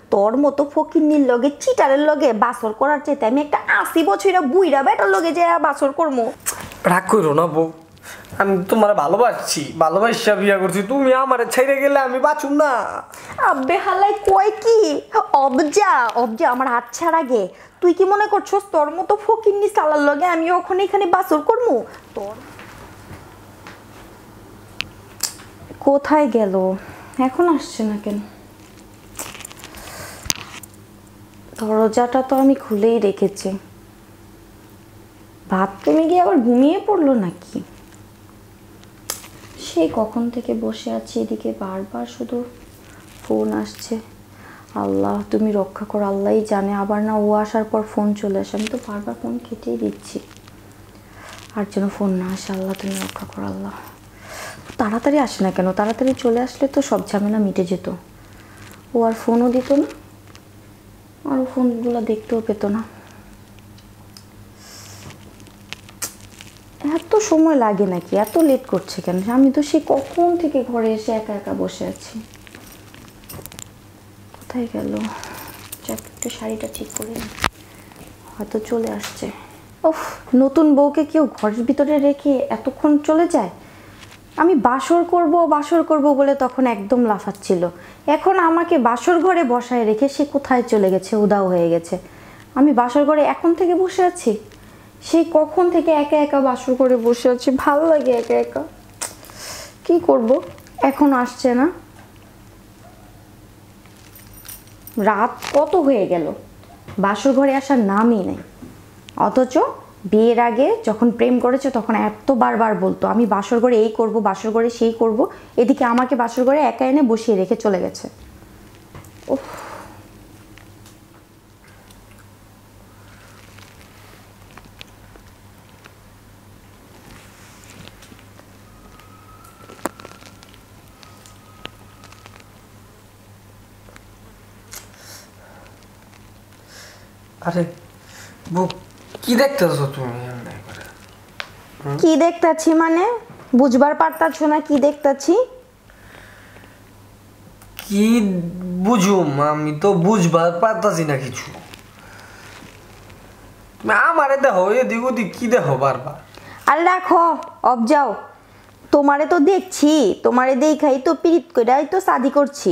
তোর মতো ফকিন্নির লগে চিটারের লগে বাসর করার চাইতে আমি একটা 80 বছরের বুইড়া বেটার লগে যে বাসর করবো। রাগ করো না বউ, আমি তোমার ভালোবাসছি, ভালোবাসা বিয়া করছি, তুমি আমার ছেড়ে গেলে আমি বাঁচুম না। আব্বে হালাই কয় কি অবজা অবজা আমার হাত ছাড়া গে। তুই কি মনে করছস তোর মতো ফকিন্নি সালার লগে আমি ওখানে এখানে বাসর করবো? তোর কোথায় গেল, এখন আসছে না কেন? দরজাটা তো আমি খুলেই রেখেছি। বাথরুমে গিয়ে আবার ঘুমিয়ে পড়লো নাকি? সেই কখন থেকে বসে আছি এদিকে, বারবার শুধু ফোন আসছে। আল্লাহ তুমি রক্ষা করো, আল্লাহই জানে। আবার না ও আসার পর ফোন চলে আসে, আমি তো বারবার ফোন কেটেই দিচ্ছি। আর যেন ফোন না আসে, আল্লাহ তুমি রক্ষা করো। আল্লাহ তাড়াতাড়ি আসে না কেন? তাড়াতাড়ি চলে আসলে তো সব ঝামেলা মিটে যেত। ও আর ফোনও দিত না, আর ফোনগুলো দেখতেও পেত না। এত সময় লাগে নাকি? এত লেট করছে কেন? আমি তো সে কখন থেকে ঘরে এসে একা একা বসে আছি। কোথায় গেল? একটু শাড়িটা ঠিক করে নি, হয়তো চলে আসছে। ওফ, নতুন বউকে কেউ ঘরের ভিতরে রেখে এতক্ষণ চলে যায়? আমি বাসর করব বলে তখন একদম লাফাচ্ছিল, এখন আমাকে বাসর ঘরে বসায় রেখে সে কোথায় চলে গেছে, উধাও হয়ে গেছে। আমি বাসর ঘরে এখন থেকে বসে আছি, সেই কখন থেকে একা একা বাসর করে বসে আছি। ভালো লাগে একা একা, কি করব? এখন আসছে না। রাত কত হয়ে গেল, বাসর ঘরে আসার নামই নেই। অথচ বিয়ের আগে যখন প্রেম করেছে তখন এত বারবার বলতো আমি বাসর ঘরে এই করব, বাসর ঘরে সেই করব। এদিকে আমাকে বাসর ঘরে একা এনে বসিয়ে রেখে চলে গেছে। উফ, আরে বউ, কি দেখতেছো তুমি? কি দেখতাছি মানে? বুঝবার পারতাছো না কি দেখতাছি? কি বুঝুম, আমি তো বুঝবার পারতাছি না কিছু। তুমি আমারে দেখো এদিক ওদিক, কি দেখো বারবার? আরে রাখো, অব যাও। তোমারে তো দেখছি, তোমারে দেখাই তো পিরিত কইরাই তো শাদি করছি।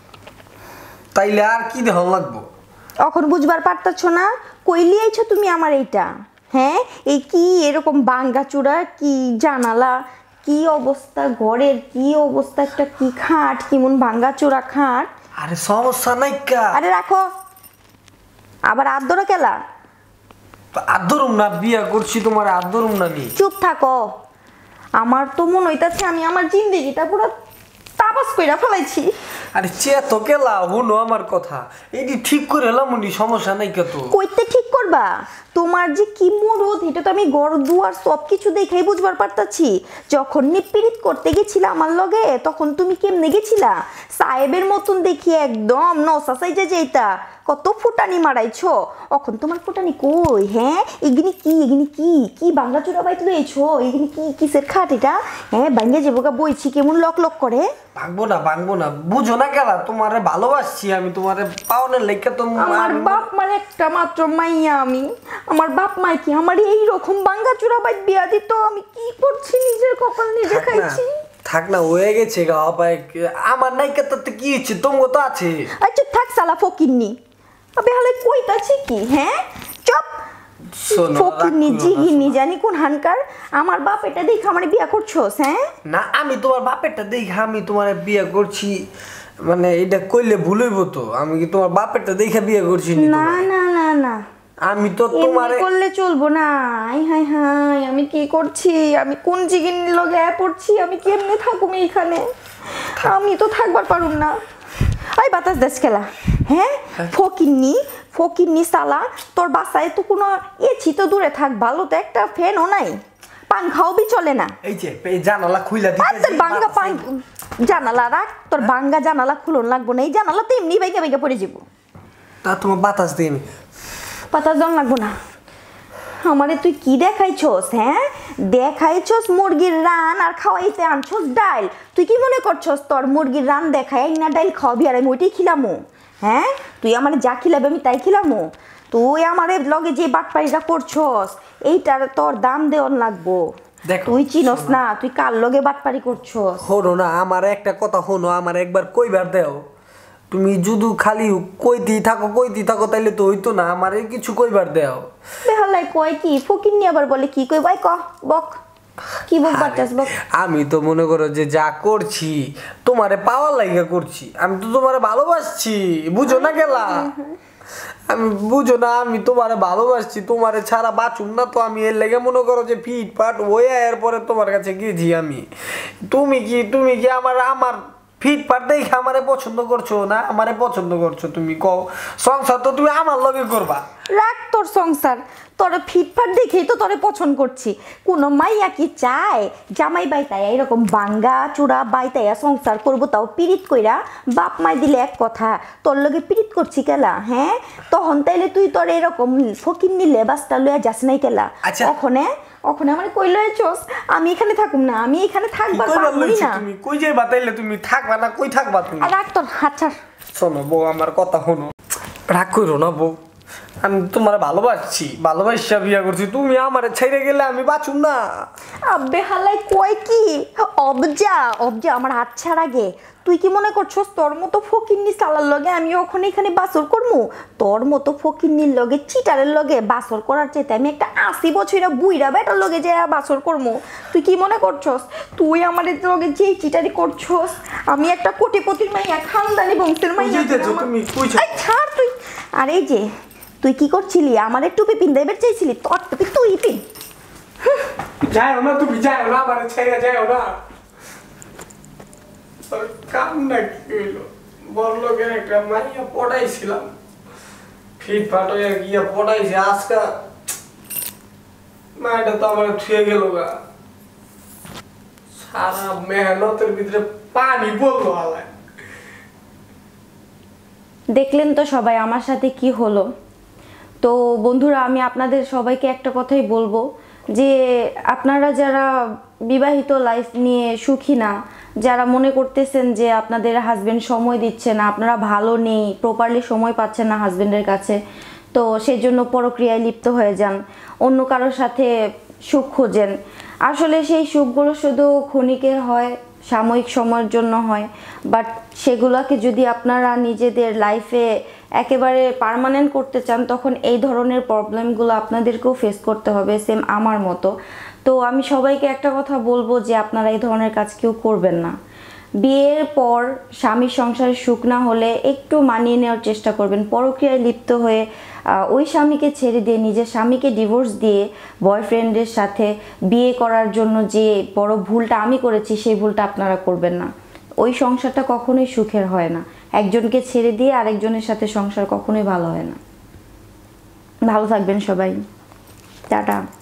তাইলে আর কি দেখো লাগবো? এখন বুঝবার পারতাছো না? কইলি আইছো তুমি আমার এইটা? হ্যাঁ, এই কি এরকম বাঙ্গা চূড়া, কি জানালা, কি অবস্থা ঘরের, কি অবস্থা, একটা কি খাট, কেমন ভাঙ্গা চূড়া খাট। আরে সমস্যা নাই কা। আরে রাখো, আবার আদর কেলা? আদরুম না, বিয়া করছি তোমার আদরুম না নি। চুপ থাকো। আমার তো মনে হইতাছে আমি আমার জিন্দেগিটা পুরো তাবাস কইরা ফেলাইছি। আরে চেয়ে তো কেলা, হলো আমার কথা, এটি ঠিক করে এলাম, সমস্যা নাই কে। তো কইতে ঠিক করবা? তোমার যে কি মরদ, এটা তো আমি ঘর দুয়ার সব কিছু দেখেই বুঝবার পারতাছি। যখন নিপীড়িত করতে গেছিলা আমার লগে, তখন তুমি কেমনে গেছিলা? সাহেবের মতন দেখি একদম নসা সাইজে যেইতা, কত ফুটানি মারাইছো। এখন তোমার ফুটানি কই? হ্যাঁ, এগিনি কি, এগিনি কি, কি বাংলা চূড়া বাইত লইছো? এগিনি কি, কিসের খাট এটা? হ্যাঁ, বাঙ্গা যাবোগা বইছি, কেমন লক লক করে। ভাঙবো না, বুঝো না কেলা, তোমারে ভালোবাসছি আমি, তোমারে পাওনের লেখা তো। আমার বাপ মার একটা মাত্র মাইয়া আমি, আমার বাপ মাই কি আমার এই রকম বাঙ্গা চূড়া বাইত বিয়া দিত? আমি কি করছি, নিজের কপাল নিজে খাইছি। থাক না, হয়ে গেছে গা পায়, আমার নাই কে তাতে কি হচ্ছে, তোমার তো আছে। আচ্ছা থাক সালা ফকিন্নি, আবে হালে কইতাছি কি? হ্যাঁ চুপ। ফকিন্নি জিগিনি জানি কোন হানকার, আমার বাপ এটা দেখে আমার বিয়া করছোস? হ্যাঁ না, আমি তোমার বাপেরটা দেখে আমি তোমার বিয়ে করছি, মানে এটা কইলে ভুল হইব তো। আমি কি তোমার বাপেরটা দেখে বিয়ে করছি? না না না না, আমি তো তোমারে করলে চলবো না। হাই হাই হাই, আমি কি করছি? আমি কোন জিগিনি লগে পড়ছি? আমি কেমনে থাকুম এইখানে? আমি তো থাকবার পারুম না। ওই বাতাস দেশ খেলা। হ্যাঁ, ফকিন্নি ফকিন্নি সালা, তোর বাসায় তো কোনো এছি তো দূরে থাক, ভালো তো একটা ফ্যানও নাই, পাংখাও বি চলে না। এই যে এই জানালা খুইলা দিতেছি, বাঙ্গা জানালা রাখ, তোর বাঙ্গা জানালা খুলন লাগবো না, এই জানালা তো এমনি বাইকা বাইকা পড়ে যাবো। তা তোমার বাতাস দিই আমি। বাতাস জন লাগবো না। আমারে তুই কি দেখাইছস? হ্যাঁ, দেখাইছস মুরগির রান আর খাওয়াইতে আনছস ডাইল। তুই কি মনে করছস তোর মুরগির রান দেখাই না ডাইল খাওয়াবি আর আমি ওইটাই খিলামু? হ্যাঁ, তুই আমার যা খিলাবে আমি তাই খিলামো? তুই আমার লগে যে বাটপাড়িটা করছস এইটার তোর দাম দেওয়ার লাগবো। তুই চিনস না তুই কার লগে বাটপাড়ি করছস? হনো না, আমার একটা কথা হনো, আমার একবার কইবার দেও। তুমি যদি খালি কইতেই থাকো তাইলে তো হইতো না, আমার কিছু কইবার দেও। বেহালাই কয় কি ফকিন্নি আবার বলে কি কই ভাই ক বক কি বক বাটাস বক। আমি তো মনে করো যে যা করছি তোমারে পাওয়ার লাগা করছি, আমি তো তোমারে ভালোবাসছি, বুঝো না গেলা? আমি বুঝো না, আমি তোমারে ভালোবাসছি, তোমারে ছাড়া বাঁচুম না। তো আমি এর লেগে মনে করো যে ফিট ফাট হয়ে এরপরে তোমার কাছে গেছি আমি। তুমি কি আমার ফিট ফাট দেখে আমারে পছন্দ করছো না? আমারে পছন্দ করছো তুমি কও, সংসার তো তুমি আমার লগে করবা। রাখ তোর সংসার, তোরে ফিটফাট দেখেই তো তোরে পছন্দ করছি। কোনো মাইয়া কি চায় জামাই বাইতাইয়া এরকম বাঙ্গা চূড়া বাইতাইয়া সংসার করবো, তাও পিরিত কইরা? বাপ মাই দিলে এক কথা, তোর লগে পিরিত করছি কেলা? হ্যাঁ তখন তাইলে তুই তোর এরকম ফকির নিলে বাসটা লইয়া যাস নাই কেলা? ওখানে আমার কই লয়েছস আমি এখানে থাকুম না, আমি এখানে থাকবার পারবই না। তুমি কই যাইবা তাইলে? তুমি থাকবা না, কই থাকবা তুমি? রাখ তোর হাত ছাড়। শোনো বউ, আমার কথা শোনো, রাগ করো না বউ। আমি তোমার ভালোবাসছি, ভালোবাসা বিয়া করছি, তুমি আমারে ছেড়ে গেলে আমি বাঁচুম না। আব্বে হালাই কয় কি অবজা আমার হাত ছাড় আগে। তুই কি মনে করছস তোর মতো ফকিন্নি সালার লগে আমি ওখানে এখানে বাসর করমু? তোর মতো ফকিন্নির লগে চিটারের লগে বাসর করার চাইতে আমি একটা 80 বছরের বুইড়া বেটার লগে যে বাসর করমু। তুই কি মনে করছস তুই আমাদের লগে যে চিটারি করছস আমি একটা কোটিপতির মাইয়া, খানদানি বংশের মাইয়া? তুমি কইছো ছাড় তুই। আর এই যে তুই কি করছিলি? আমারে টুপি পিন্দাইবার চাইছিলি, তোর টুপি তুই পিন। যাও না, তুমি যাও না, আমার ছেড়ে যাও না। কাম না কি হইলো, বড় লোকের একটা মাইয়া পড়াইছিলাম, ফিট ফাট হয়ে গিয়ে পড়াইছে, আজকা মাইটা তো আমার ছুঁয়ে গেল গা। সারা মেহনতের ভিতরে পানি পড়লো হালায়। দেখলেন তো সবাই আমার সাথে কি হলো। তো বন্ধুরা আমি আপনাদের সবাইকে একটা কথাই বলবো যে আপনারা যারা বিবাহিত লাইফ নিয়ে সুখী না, যারা মনে করতেছেন যে আপনাদের হাজবেন্ড সময় দিচ্ছে না, আপনারা ভালো নেই, প্রপারলি সময় পাচ্ছেন না হাজবেন্ডের কাছে, তো সেই জন্য পরক্রিয়ায় লিপ্ত হয়ে যান, অন্য কারোর সাথে সুখ খোঁজেন। আসলে সেই সুখগুলো শুধু ক্ষণিকের হয়, সাময়িক সময়ের জন্য হয়, বাট সেগুলোকে যদি আপনারা নিজেদের লাইফে একেবারে পার্মানেন্ট করতে চান তখন এই ধরনের প্রবলেমগুলো আপনাদেরকেও ফেস করতে হবে, সেম আমার মতো। তো আমি সবাইকে একটা কথা বলবো যে আপনারা এই ধরনের কাজ কেউ করবেন না। বিয়ের পর স্বামীর সংসারে সুখ না হলে একটু মানিয়ে নেওয়ার চেষ্টা করবেন। পরক্রিয়ায় লিপ্ত হয়ে ওই স্বামীকে ছেড়ে দিয়ে নিজের স্বামীকে ডিভোর্স দিয়ে বয়ফ্রেন্ডের সাথে বিয়ে করার জন্য যে বড় ভুলটা আমি করেছি সেই ভুলটা আপনারা করবেন না। ওই সংসারটা কখনোই সুখের হয় না। একজনকে ছেড়ে দিয়ে আরেকজনের সাথে সংসার কখনোই ভালো হয় না। ভালো থাকবেন সবাই, টাটা।